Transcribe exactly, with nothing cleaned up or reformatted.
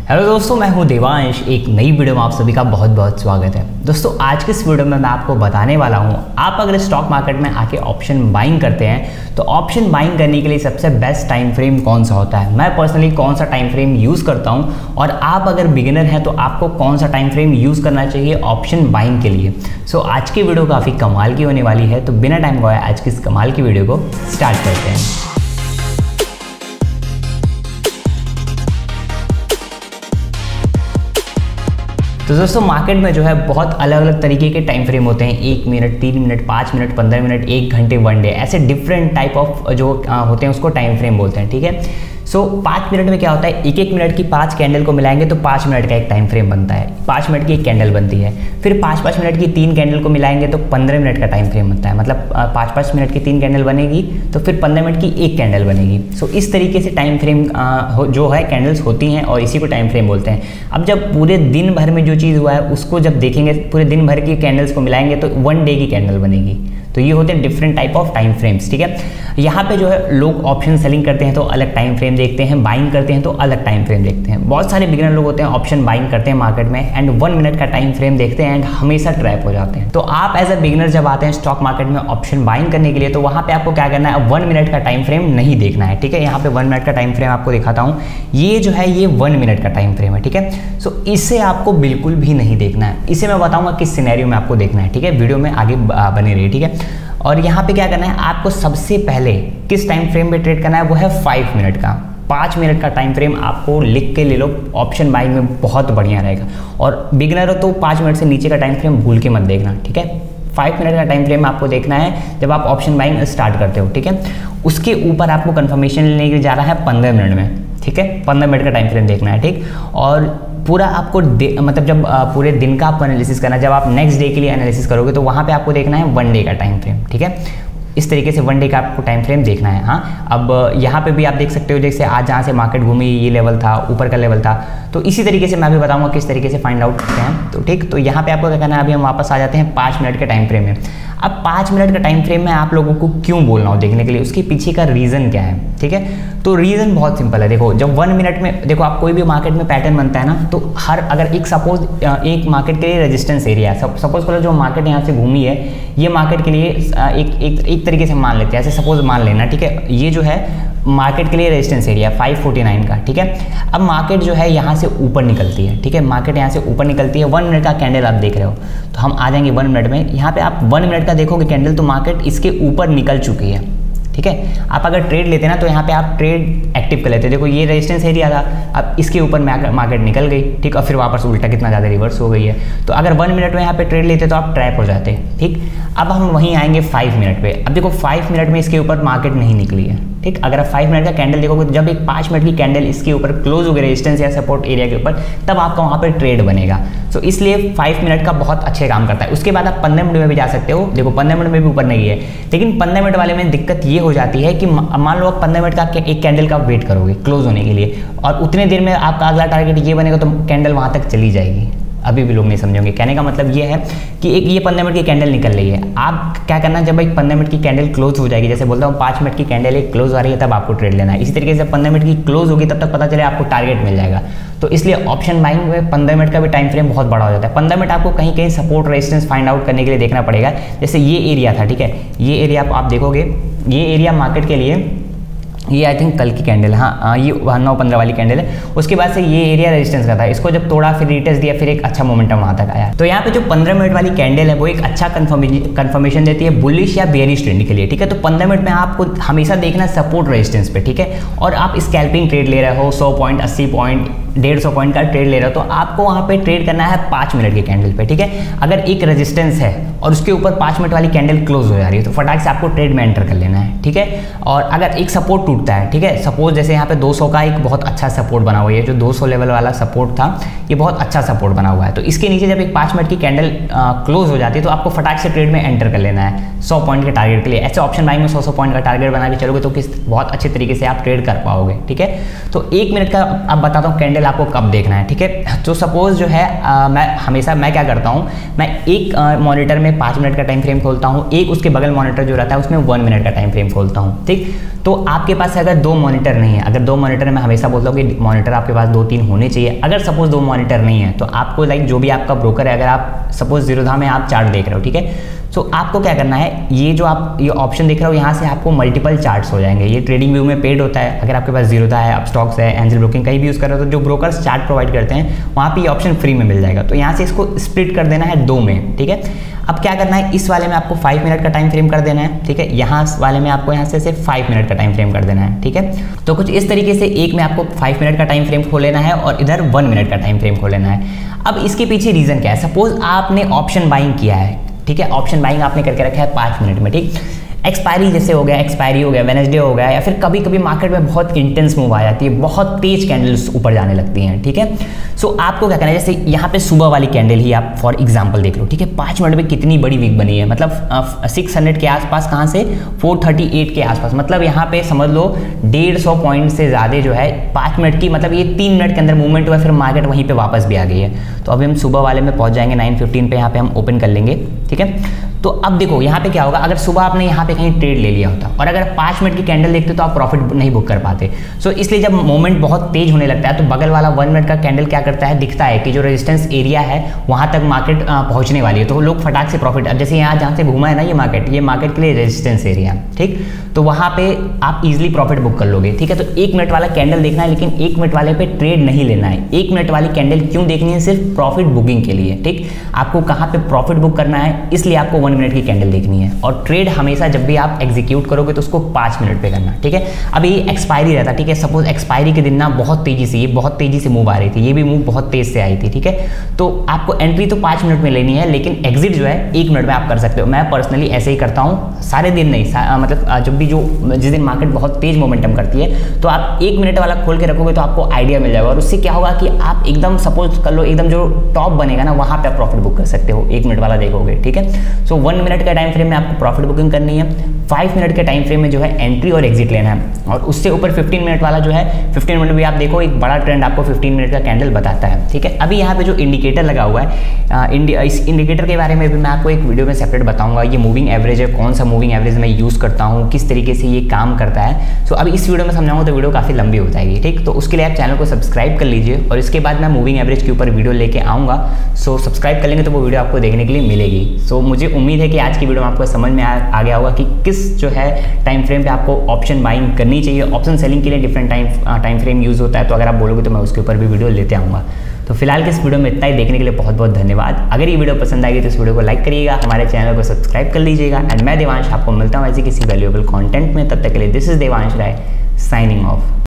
Hello दोस्तों, मैं हूं देवांश। एक नई वीडियो में आप सभी का बहुत बहुत स्वागत है। दोस्तों आज के इस वीडियो में मैं आपको बताने वाला हूं, आप अगर स्टॉक मार्केट में आके ऑप्शन बाइंग करते हैं तो ऑप्शन बाइंग करने के लिए सबसे बेस्ट टाइम फ्रेम कौन सा होता है। मैं पर्सनली कौन सा टाइम फ्रेम यूज़ करता हूं और आप अगर बिगिनर हैं तो आपको कौन सा टाइम फ्रेम यूज़ करना चाहिए ऑप्शन बाइंग के लिए। सो आज की वीडियो काफ़ी कमाल की होने वाली है, तो बिना टाइम गवाए आज की इस कमाल की वीडियो को स्टार्ट करते हैं। तो दोस्तों मार्केट में जो है बहुत अलग अलग तरीके के टाइम फ्रेम होते हैं। एक मिनट, तीन मिनट, पाँच मिनट, पंद्रह मिनट, एक घंटे, वन डे, ऐसे डिफरेंट टाइप ऑफ जो होते हैं उसको टाइम फ्रेम बोलते हैं। ठीक है, सो so, पाँच मिनट में क्या होता है, एक एक मिनट की पाँच कैंडल को मिलाएंगे तो पाँच मिनट का एक टाइम फ्रेम बनता है। पाँच मिनट की एक कैंडल बनती है। फिर पाँच पाँच मिनट की तीन कैंडल को मिलाएंगे तो पंद्रह मिनट का टाइम फ्रेम बनता है। मतलब पाँच पाँच मिनट की तीन कैंडल बनेगी तो फिर पंद्रह मिनट की एक कैंडल बनेगी। सो so, इस तरीके से टाइम फ्रेम जो है कैंडल्स होती हैं और इसी को टाइम फ्रेम बोलते हैं। अब जब पूरे दिन भर में जो चीज़ हुआ है उसको जब देखेंगे, पूरे दिन भर की कैंडल्स को मिलाएंगे तो वन डे की कैंडल बनेगी। तो ये होते हैं different type of time frames. ठीक है, यहाँ पे जो है लोग ऑप्शन सेलिंग करते हैं तो अलग टाइम फ्रेम देखते हैं, बाइंग करते हैं तो अलग टाइम फ्रेम देखते हैं। बहुत सारे बिगिनर लोग होते हैं ऑप्शन बाइंग करते हैं मार्केट में एंड वन मिनट का टाइम फ्रेम देखते हैं एंड हमेशा ट्रैप हो जाते हैं। तो आप एज अ बिगिनर जब आते हैं स्टॉक मार्केट में ऑप्शन बाइंग करने के लिए तो वहाँ पे आपको क्या करना है, वन मिनट का टाइम फ्रेम नहीं देखना है। ठीक है, यहाँ पे वन मिनट का टाइम फ्रेम आपको दिखाता हूँ। ये जो है ये वन मिनट का टाइम फ्रेम है। ठीक है, सो इसे आपको बिल्कुल भी नहीं देखना है। इसे मैं बताऊँगा किस सिनेरियो में आपको देखना है। ठीक है, वीडियो में आगे बने रहिए। ठीक है, और यहाँ पे क्या करना है, आपको सबसे पहले किस टाइम फ्रेम पे ट्रेड करना है, वो है फाइव मिनट का। पाँच मिनट का टाइम फ्रेम आपको लिख के ले लो, ऑप्शन बाइंग में बहुत बढ़िया रहेगा। और बिगिनर हो तो पाँच मिनट से नीचे का टाइम फ्रेम भूल के मत देखना। ठीक है, फाइव मिनट का टाइम फ्रेम आपको देखना है जब आप ऑप्शन बाइंग स्टार्ट करते हो। ठीक है, उसके ऊपर आपको कंफर्मेशन लेने के जा रहा है पंद्रह मिनट में। ठीक है, पंद्रह मिनट का टाइम फ्रेम देखना है। ठीक, और पूरा आपको मतलब जब पूरे दिन का आपको एनालिसिस करना है, जब आप नेक्स्ट डे के लिए एनालिसिस करोगे तो वहाँ पे आपको देखना है वन डे का टाइम फ्रेम। ठीक है, इस तरीके से वन डे का आपको टाइम फ्रेम देखना है। हाँ, अब यहाँ पे भी आप देख सकते हो, जैसे आज जहाँ से मार्केट घूमी ये लेवल था, ऊपर का लेवल था। तो इसी तरीके से मैं अभी बताऊँगा किस तरीके से फाइंड आउट करते हैं। तो ठीक, तो यहाँ पे आपको क्या करना है, अभी हम वापस आ जाते हैं पाँच मिनट के टाइम फ्रेम में। अब पाँच मिनट का टाइम फ्रेम में आप लोगों को क्यों बोलना हो देखने के लिए, उसके पीछे का रीज़न क्या है। ठीक है, तो रीज़न बहुत सिंपल है। देखो, जब वन मिनट में देखो आप कोई भी मार्केट में पैटर्न बनता है ना, तो हर अगर एक सपोज एक मार्केट के लिए रेजिस्टेंस एरिया है, सपोज करो जो मार्केट यहाँ से घूमी है ये मार्केट के लिए एक एक एक तरीके से मान लेते हैं, ऐसे सपोज मान लेना। ठीक है, ये जो है मार्केट के लिए resistance area five forty nine का। ठीक है, अब मार्केट जो है यहाँ से ऊपर निकलती है। ठीक है, मार्केट यहाँ से ऊपर निकलती है, वन मिनट का कैंडल आप देख रहे हो। तो हम आ जाएंगे वन मिनट में। यहाँ पे आप वन मिनट का देखोगे कैंडल तो मार्केट इसके ऊपर निकल चुकी है। ठीक है, आप अगर ट्रेड लेते ना तो यहाँ पे आप ट्रेड एक्टिव कर लेते। देखो ये रेजिस्टेंस एरिया था, अब इसके ऊपर मार्केट निकल गई। ठीक, और फिर वापस उल्टा कितना ज़्यादा रिवर्स हो गई है। तो अगर वन मिनट में यहाँ पे ट्रेड लेते तो आप ट्रैप हो जाते। ठीक, अब हम वहीं आएंगे फाइव मिनट पे। अब देखो फाइव मिनट में इसके ऊपर मार्केट नहीं निकली है। ठीक, अगर आप फाइव मिनट का कैंडल देखोगे तो जब एक पाँच मिनट की कैंडल इसके ऊपर क्लोज हो गई रेजिस्टेंस या सपोर्ट एरिया के ऊपर, तब आपका वहाँ पर ट्रेड बनेगा। सो इसलिए फाइव मिनट का बहुत अच्छे काम करता है। उसके बाद आप पंद्रह मिनट में भी जा सकते हो। देखो पंद्रह मिनट में भी ऊपर नहीं है, लेकिन पंद्रह मिनट वाले में दिक्कत ये हो जाती है कि मान लो आप पंद्रह मिनट का एक कैंडल का वेट करोगे क्लोज होने के लिए, और उतने देर में आपका अगला टारगेट ये बनेगा तो कैंडल वहाँ तक चली जाएगी। अभी भी लोग नहीं समझेंगे। कहने का मतलब ये है कि एक ये पंद्रह मिनट की कैंडल निकल रही है, आप क्या करना, जब एक पंद्रह मिनट की कैंडल क्लोज हो जाएगी, जैसे बोलता हूँ पाँच मिनट की कैंडल एक क्लोज आ रही है तब आपको ट्रेड लेना है। इसी तरीके से पंद्रह मिनट की क्लोज होगी तब तक पता चले आपको टारगेट मिल जाएगा। तो इसलिए ऑप्शन बाइंग में पंद्रह मिनट का भी टाइम फ्रेम बहुत बड़ा हो जाता है। पंद्रह मिनट आपको कहीं कहीं सपोर्ट रेजिस्टेंस फाइंड आउट करने के लिए देखना पड़ेगा। जैसे ये एरिया था, ठीक है, ये एरिया आप देखोगे, ये एरिया मार्केट के लिए ये आई थिंक कल की कैंडल है। हाँ, ये नौ पंद्रह वाली कैंडल है। उसके बाद से ये एरिया रेजिस्टेंस का था, इसको जब तोड़ा फिर रिटेस्ट दिया, फिर एक अच्छा मोमेंटम वहाँ तक आया। तो यहाँ पे जो पंद्रह मिनट वाली कैंडल है वो एक अच्छा कंफर्मेशन देती है बुलिश या बेयरिश ट्रेंड के लिए। ठीक है, तो पंद्रह मिनट में आपको हमेशा देखना सपोर्ट रेजिस्टेंस पे। ठीक है, और आप स्कैल्पिंग ट्रेड ले रहे हो, सौ पॉइंट, अस्सी पॉइंट, डेढ़ सौ पॉइंट का ट्रेड ले रहे हो, तो आपको वहाँ पे ट्रेड करना है पाँच मिनट की कैंडल पे। ठीक है, अगर एक रेजिस्टेंस है और उसके ऊपर पाँच मिनट वाली कैंडल क्लोज हो जा रही है तो फटाक से आपको ट्रेड में एंटर कर लेना है। ठीक है, और अगर एक सपोर्ट टूटता है, ठीक है, सपोज जैसे यहाँ पे दो सौ का एक बहुत अच्छा सपोर्ट बना हुआ है, जो दो सौ लेवल वाला सपोर्ट था ये बहुत अच्छा सपोर्ट बना हुआ है, तो इसके नीचे जब एक पाँच मिनट की कैंडल क्लोज हो जाती है तो आपको फटाक से ट्रेड में एंटर कर लेना है सौ पॉइंट के टारगेट के लिए। ऐसे ऑप्शन बाइंग में सौ सौ पॉइंट का टारगेट बना के चलोगे तो किस बहुत अच्छे तरीके से आप ट्रेड कर पाओगे। ठीक है, तो एक मिनट का अब बताता हूँ कैंडल आपको कब देखना है। ठीक है, तो सपोज जो है आ, मैं हमेशा मैं क्या करता हूँ, मैं एक मॉनिटर में पाँच मिनट का टाइम फ्रेम खोलता हूँ, एक उसके बगल मॉनिटर जो रहता है उसमें वन मिनट का टाइम फ्रेम खोलता हूँ। ठीक, तो आपके पास पास अगर दो मॉनिटर नहीं है, अगर दो मॉनिटर, मैं हमेशा बोलता हूँ कि मॉनिटर आपके पास दो तीन होने चाहिए। अगर सपोज दो मॉनिटर नहीं है तो आपको लाइक जो भी आपका ब्रोकर है, अगर आप सपोज जीरोधा में आप चार्ट देख रहे हो, ठीक है, तो आपको क्या करना है, ये जो आप ये ऑप्शन देख रहे हो यहाँ से आपको मल्टीपल चार्ट्स हो जाएंगे। ये ट्रेडिंग व्यू में पेड होता है। अगर आपके पास जीरोधा है, अपस्टॉक्स है, एंजल ब्रोकिंग कहीं भी यूज़ कर रहे हो तो जो ब्रोकर्स चार्ट प्रोवाइड करते हैं वहाँ पे ये ऑप्शन फ्री में मिल जाएगा। तो यहाँ से इसको स्प्लिट कर देना है दो में, ठीक है। अब क्या करना है, इस वाले में आपको फाइव मिनट का टाइम फ्रेम कर देना है, ठीक है। यहाँ वाले में आपको यहाँ से सिर्फ फाइव मिनट का टाइम फ्रेम कर देना है, ठीक है। तो कुछ इस तरीके से एक में आपको फाइव मिनट का टाइम फ्रेम खोल लेना है और इधर वन मिनट का टाइम फ्रेम खोल लेना है। अब इसके पीछे रीज़न क्या है, सपोज आपने ऑप्शन बाइंग किया है, ठीक है, ऑप्शन बाइंग आपने करके रखा है पाँच मिनट में, ठीक। एक्सपायरी जैसे हो गया, एक्सपायरी हो गया, वेडनेसडे हो गया, या फिर कभी कभी मार्केट में बहुत इंटेंस मूव आ जाती है, बहुत तेज कैंडल्स ऊपर जाने लगती हैं, ठीक है। सो so, आपको क्या करना है, जैसे यहाँ पे सुबह वाली कैंडल ही आप फॉर एग्जांपल देख लो, ठीक है, पाँच मिनट में कितनी बड़ी वीक बनी है, मतलब सिक्स हंड्रेड के आसपास, कहाँ से फोर थर्टी एट के आसपास, मतलब यहाँ पे समझ लो डेढ़ सौ पॉइंट से ज़्यादा जो है पाँच मिनट की, मतलब ये तीन मिनट के अंदर मूवमेंट हुआ, फिर मार्केट वहीं पर वापस भी आ गई है। तो अभी हम सुबह वाले में पहुँच जाएंगे, नाइन फिफ्टीन पे यहाँ पे हम ओपन कर लेंगे, ठीक है। तो अब देखो यहाँ पे क्या होगा, अगर सुबह आपने यहाँ पे कहीं ट्रेड ले लिया होता और अगर पाँच मिनट की कैंडल देखते तो आप प्रॉफिट नहीं बुक कर पाते। सो so, इसलिए जब मोमेंट बहुत तेज होने लगता है तो बगल वाला वन मिनट का कैंडल क्या करता है, दिखता है कि जो रेजिस्टेंस एरिया है वहाँ तक मार्केट पहुँचने वाली है, तो लोग फटाक से प्रॉफिट, अब जैसे यहाँ जहाँ से घूमा है ना ये मार्केट, ये मार्केट के लिए रेजिस्टेंस एरिया, ठीक, तो वहाँ पे आप इजिली प्रॉफिट बुक कर लोगे, ठीक है। तो एक मिनट वाला कैंडल देखना है, लेकिन एक मिनट वाले पे ट्रेड नहीं लेना है। एक मिनट वाली कैंडल क्यों देखनी है, सिर्फ प्रॉफिट बुकिंग के लिए, ठीक। आपको कहाँ पे प्रॉफिट बुक करना है, इसलिए आपको वन मिनट की कैंडल देखनी है। और ट्रेड हमेशा जब भी आप एग्जीक्यूट करोगे तो उसको पाँच मिनट पे करना, ठीक है। अब ये एक्सपायरी रहता, ठीक है, सपोज एक्सपायरी के दिन ना बहुत तेजी से, ये बहुत तेजी से मूव आ रही थी, ये भी मूव बहुत तेज से आई थी, ठीक है। तो आपको एंट्री तो पाँच मिनट में लेनी है, लेकिन एग्जिट जो है एक मिनट में आप कर सकते हो। मैं पर्सनली ऐसे ही करता हूँ, सारे दिन नहीं, मतलब जब भी जो जिस दिन मार्केट बहुत तेज मोमेंटम करती है तो आप एक मिनट वाला खोल के रखोगे तो आपको आइडिया मिल जाएगा, और उससे क्या होगा कि आप एकदम सपोज कर लो एकदम जो टॉप बनेगा ना वहाँ पे आप प्रॉफिट बुक कर सकते हो, एक मिनट वाला देखोगे, ठीक है। सो वन मिनट का टाइम फ्रेम में आपको प्रॉफिट बुकिंग करनी है, फाइव मिनट के टाइम फ्रेम में जो है एंट्री और एग्जिट लेना है, और उससे ऊपर फिफ्टीन मिनट वाला जो है, फिफ्टीन मिनट भी आप देखो एक बड़ा ट्रेंड आपको फिफ्टीन मिनट का कैंडल बताता है, ठीक है। अभी यहाँ पे जो इंडिकेटर लगा हुआ है, आ, इंडिया इस इंडिकेटर के बारे में भी मैं आपको एक वीडियो में सेपरेट बताऊंगा। ये मूविंग एवरेज है, कौन सा मूविंग एवरेज मैं यूज़ करता हूँ, किस तरीके से ये काम करता है। सो so, अभी इस वीडियो में समझाऊंगा तो वीडियो काफ़ी लंबी हो जाएगी, ठीक। तो उसके लिए आप चैनल को सब्सक्राइब कर लीजिए, और इसके बाद मैं मूविंग एवरेज के ऊपर वीडियो लेके आऊँगा। सो so, सब्सक्राइब कर लेंगे तो वो वीडियो आपको देखने के लिए मिलेगी। सो so, मुझे उम्मीद है कि आज की वीडियो में आपको समझ में आ, आ गया होगा कि किस जो है टाइम फ्रेम पे आपको ऑप्शन बाइंग करनी चाहिए। ऑप्शन सेलिंग के लिए different time time frame use होता है, तो अगर आप बोलोगे तो मैं उसके ऊपर भी वीडियो लेते आऊँगा। तो फिलहाल के इस वीडियो में इतना ही, देखने के लिए बहुत बहुत धन्यवाद। अगर ये वीडियो पसंद आएगी तो इस वीडियो को लाइक करिएगा, हमारे चैनल को सब्सक्राइब कर लीजिएगा। एंड मैं देवांश आपको मिलता हूँ ऐसी किसी वैल्यूएबल कंटेंट में, तब तक के लिए this is Devansh Rai signing of.